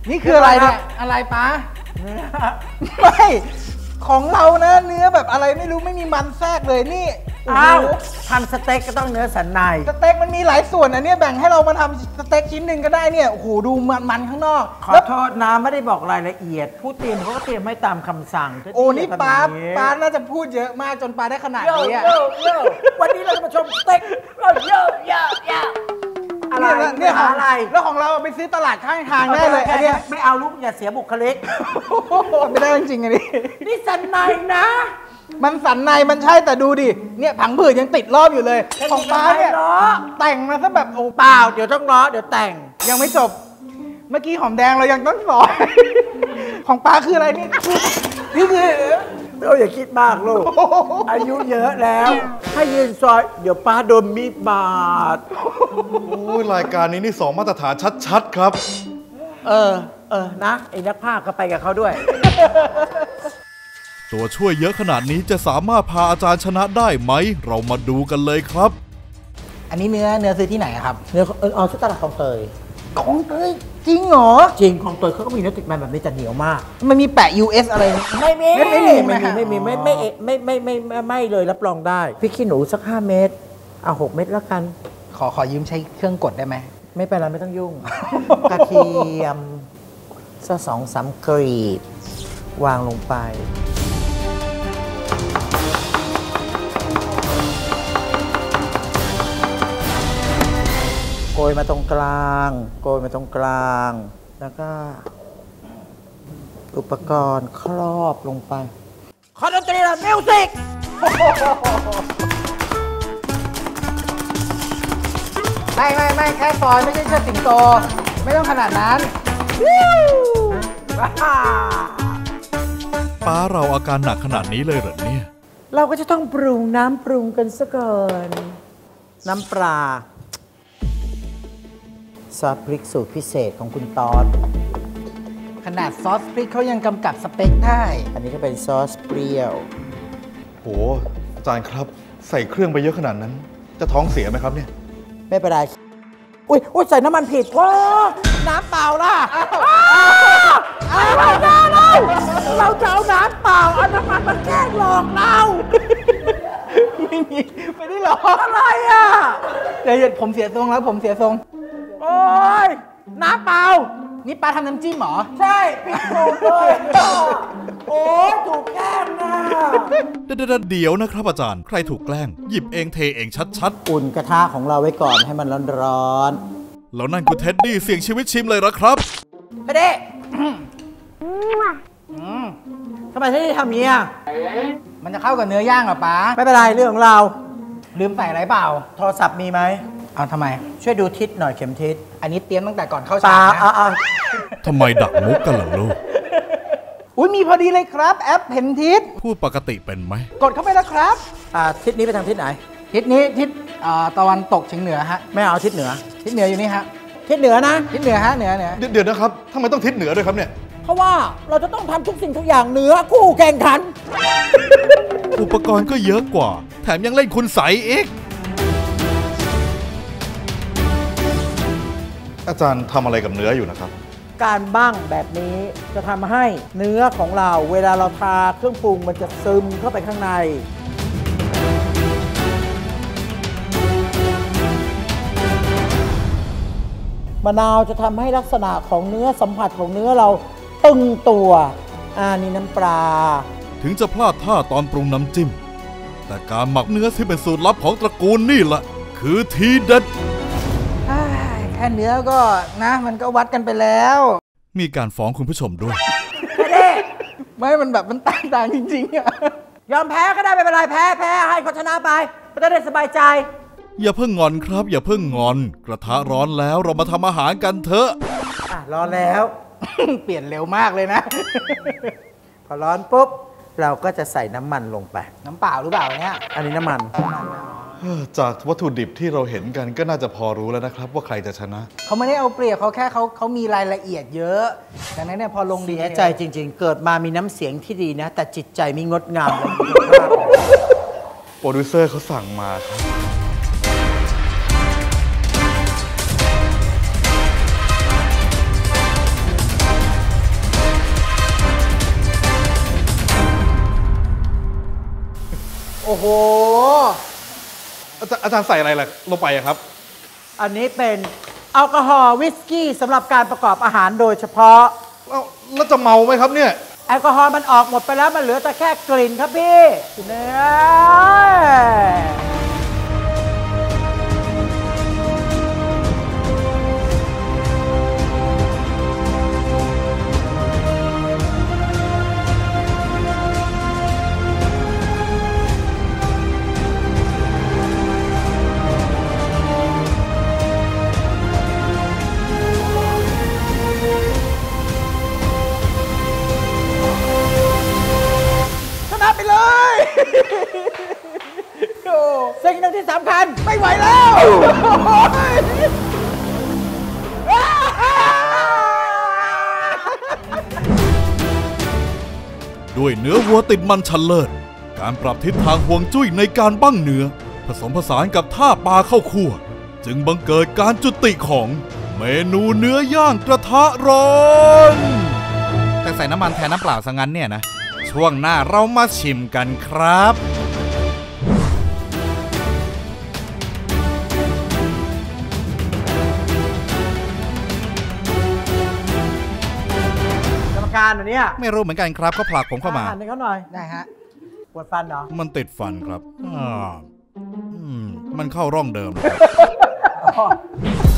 นี่คืออะไรเนี่ยอะไรป้าไม่ของเรานะเนื้อแบบอะไรไม่รู้ไม่มีมันแทรกเลยนี่อ้าวทำสเต็กก็ต้องเนื้อสันในสเต็กมันมีหลายส่วนอันนี้แบ่งให้เรามาทำสเต็กชิ้นหนึ่งก็ได้เนี่ยโอ้โหดูมันข้างนอกขอโทษนะไม่ได้บอกรายละเอียดผู้เตรียมเขาก็เตรียมให้ตามคำสั่งโอ้นี่ป้าน่าจะพูดเยอะมากจนป้าได้ขนาดนี้อ่ะวันนี้เราจะมาชมสเต็กเยอะอะไรเนี่ยอะไรแล้วของเราไปซื้อตลาดข้างทางได้เลยอันนี้ไม่เอาลูกอย่าเสียบุคลิกไม่ได้จริงๆอันนี้นี่สันในนะมันสันในมันใช่แต่ดูดิเนี่ยผังผืดยังติดรอบอยู่เลยของป้าเนี่ยแต่งมาซะแบบโอ้เปล่าเดี๋ยวต้องล้อเดี๋ยวแต่งยังไม่จบเมื่อกี้หอมแดงเรายังต้องสอนของป้าคืออะไรนี่คือเราอย่าคิดมากลูกอายุเยอะแล้วให้ยืนซอยเดี๋ยวป้าโดนมีดบาดโอ้ยรายการนี้นี่2 มาตรฐานชัดๆครับนะไอ้นักภาคก็ไปกับเขาด้วยตัวช่วยเยอะขนาดนี้จะสามารถพาอาจารย์ชนะได้ไหมเรามาดูกันเลยครับอันนี้เนื้อซื้อที่ไหนครับเนื้อเอาที่ตลาดของเตยจริงเหรอจริงของเตยเขาก็มีเนื้อติดมันแบบนี้จะเหนียวมากมันมีแปะ US อะไรไม่เลยรับรองได้พริกขี้หนูสัก5 เม็ดเอา6 เม็ดแล้วกันขอยืมใช้เครื่องกดได้ไหมไม่เป็นไรไม่ต้องยุ่งกระเทียมสัก2-3 กรีบวางลงไปโกยมาตรงกลางแล้วก็อุปกรณ์ครอบลงไปคอนดนตรีละมิวสิกไม่แค่ซอยไม่ใช่เชิดสิงโตไม่ต้องขนาดนั้นป้าเราอาการหนักขนาดนี้เลยเหรอเนี่ยเราก็จะต้องปรุงน้ำปรุงกันซะก่อนน้ำปลาซอสพริกสูตรพิเศษของคุณตอดขนาดซอสพริกเขายังกำกับสเปคได้อันนี้ก็เป็นซอสเปรี้ยวโหอาจารย์ครับใส่เครื่องไปเยอะขนาดนั้นจะท้องเสียไหมครับเนี่ยไม่เป็นไรอุ้ยใส่น้ำมันผิดว้าน้ำเปล่าล่ะเราจะเอาน้ำเปล่าเอาน้ำมันมาแกล้งหลอกเราไม่ได้หลอกอะไรอ่ะเดี๋ยวผมเสียทรงแล้วผมเสียทรงโอ้ยน้ำเปล่านี่ป้าทำน้ำจิ้มเหรอใช่พริกโดดเลยโอ้ยถูกแกล้งนะเดี๋ยวนะครับอาจารย์ใครถูกแกล้งหยิบเองเทเองชัดๆอุ่นกระทะของเราไว้ก่อนให้มันร้อนแล้วนั่นคุณเท็ดดี้เสี่ยงชีวิตชิมเลยเหรอครับไปเด้ทำไมที่ทำนี้อ่ะมันจะเข้ากับเนื้อย่างเหรอป้าไม่เป็นไรเรื่องของเราลืมใส่อะไรเปล่าโทรศัพท์มีไหมเอาทำไมช่วยดูทิศหน่อยเข็มทิศอันนี้เตรียมตั้งแต่ก่อนเข้าฉากนะทำไมดักมุกกันล่ะลูกอุ้ยมีพอดีเลยครับแอปเห็นทิศพูดปกติเป็นไหมกดเข้าไปแล้วครับทิศนี้ไปทางทิศไหนทิศนี้ทิศตะวันตกเฉียงเหนือฮะไม่เอาทิศเหนืออยู่นี่ฮะทิศเหนือนะทิศเหนือฮะเหนือเดี๋ยวนะครับทำไมต้องทิศเหนือด้วยครับเนี่ยเพราะว่าเราจะต้องทำทุกสิ่งทุกอย่างเหนือคู่แข่งขันอุปกรณ์ก็เยอะกว่าแถมยังเล่นคุณใสอีกอาจารย์ทำอะไรกับเนื้ออยู่นะครับการบ้างแบบนี้จะทำให้เนื้อของเราเวลาเราทาเครื่องปรุงมันจะซึมเข้าไปข้างในมะนาวจะทำให้ลักษณะของเนื้อสัมผัสของเนื้อเราตึงตัวนี่น้ำปลาถึงจะพลาดท่าตอนปรุงน้ำจิ้มแต่การหมักเนื้อที่เป็นสูตรลับของตระกูลนี่แหละคือทีเด็ดแค่เนื้อก็นะมันก็วัดกันไปแล้วมีการฟ้องคุณผู้ชมด้วยไม่มันแบบมันต่างจริงๆอะยอมแพ้ก็ได้ไม่เป็นไรแพ้ให้คนชนะไปก็จะได้สบายใจอย่าเพิ่งงอนครับอย่าเพิ่งงอนกระทะร้อนแล้วเรามาทำอาหารกันเถอะร้อนแล้วเปลี่ยนเร็วมากเลยนะพอร้อนปุ๊บเราก็จะใส่น้ำมันลงไปน้ำเปล่าหรือเปล่าเนี่ยอันนี้น้ำมันจากวัตถุดิบที่เราเห็นกันก็น่าจะพอรู้แล้วนะครับว่าใครจะชนะเขาไม่ได้เอาเปรียบเขาแค่เขามีรายละเอียดเยอะดังนั้นเนี่ยพอลงดีใจจริงๆเกิดมามีน้ำเสียงที่ดีนะแต่จิตใจมีงดงามโปรดิวเซอร์เขาสั่งมาครับโอ้โหอาจารย์ใส่อะไรล่ะลงไปครับอันนี้เป็นแอลกอฮอล์วิสกี้สำหรับการประกอบอาหารโดยเฉพาะแล้วจะเมาไหมครับเนี่ยแอลกอฮอล์มันออกหมดไปแล้วมันเหลือแต่แค่กลิ่นครับพี่เนื้อไปเลยสิ่งหนึ่งที่สำคัญไม่ไหวแล้วด้วยเนื้อวัวติดมันชันเลิศการปรับทิศทางห่วงจุ้ยในการบั้งเนื้อผสมผสานกับท่าปลาเข้าคั่วจึงบังเกิดการจุติของเมนูเนื้อย่างกระทะร้อนแต่ใส่น้ำมันแทนน้ำเปล่าซะงั้นเนี่ยนะช่วงหน้าเรามาชิมกันครับกรรมการอันนี้ไม่รู้เหมือนกันครับก็ผลักผมเข้ามาหันให้เขาหน่อยได้ฮะปวดฟันเหรอมันติดฟันครับมันเข้าร่องเดิม